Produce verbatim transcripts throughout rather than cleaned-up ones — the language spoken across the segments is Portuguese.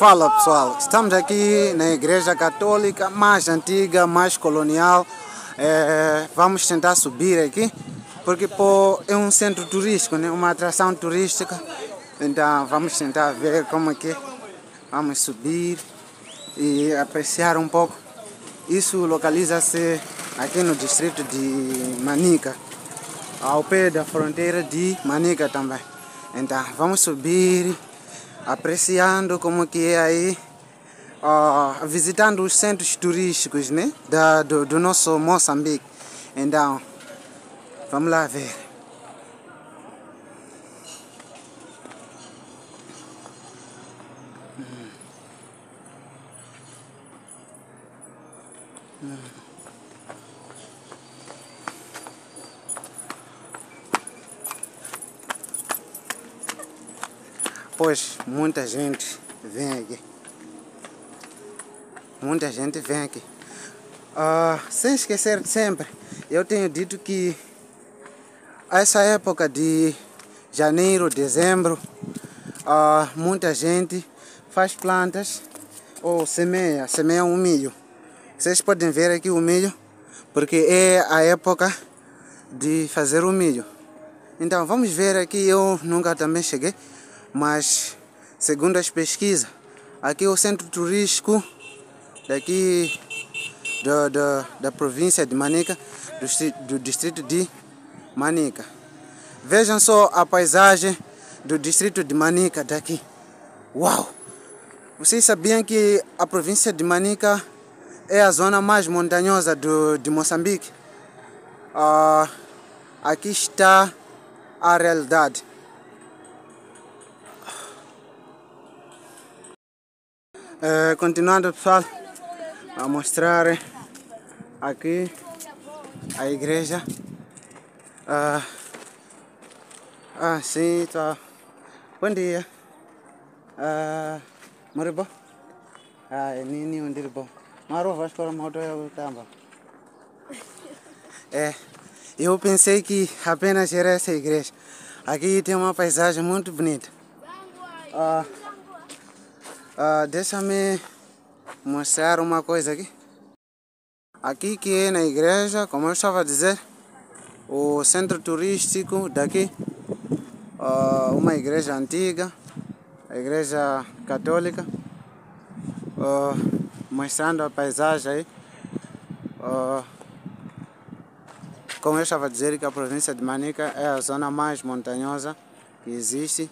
Fala pessoal, estamos aqui na igreja católica mais antiga, mais colonial. É, vamos tentar subir aqui, porque pô, é um centro turístico, né? Uma atração turística. Então vamos tentar ver como é que é. Vamos subir e apreciar um pouco. Isso localiza-se aqui no distrito de Manica, ao pé da fronteira de Manica também. Então vamos subir, apreciando como que é aí, uh, visitando os centros turísticos, né, da, do, do nosso Moçambique. Então, vamos lá ver. Hum. Hum. Pois muita gente vem aqui. Muita gente vem aqui. Uh, sem esquecer de sempre, eu tenho dito que essa época de janeiro, dezembro, uh, muita gente faz plantas ou semeia, semeia o milho. Vocês podem ver aqui o milho, porque é a época de fazer o milho. Então vamos ver aqui, eu nunca também cheguei, mas segundo as pesquisas, aqui é o centro turístico daqui da, da, da província de Manica, do, do distrito de Manica. Vejam só a paisagem do distrito de Manica daqui. Uau! Vocês sabiam que a província de Manica é a zona mais montanhosa do, de Moçambique? Uh, aqui está a realidade. Uh, continuando, pessoal, a mostrar aqui a igreja. Uh, ah, sim, tá. Bom dia. Uh, Maribo? Ah, é nini onde bom. Maro vai para moto eu tamba. É, eu pensei que apenas era essa igreja. Aqui tem uma paisagem muito bonita. Uh, uh, Deixa-me mostrar uma coisa aqui. Aqui que é na igreja, como eu estava a dizer, o centro turístico daqui, uh, uma igreja antiga, a igreja católica, uh, mostrando a paisagem aí. Uh, como eu estava a dizer, que a província de Manica é a zona mais montanhosa que existe,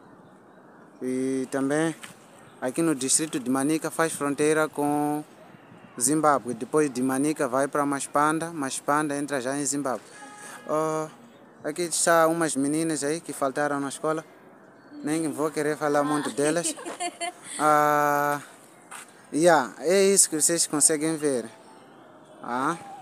e também aqui no distrito de Manica faz fronteira com Zimbábue. Depois de Manica vai para Maspanda, Maspanda entra já em Zimbábue. Uh, aqui está umas meninas aí que faltaram na escola. Nem vou querer falar muito delas. Uh, yeah, é isso que vocês conseguem ver. Ah.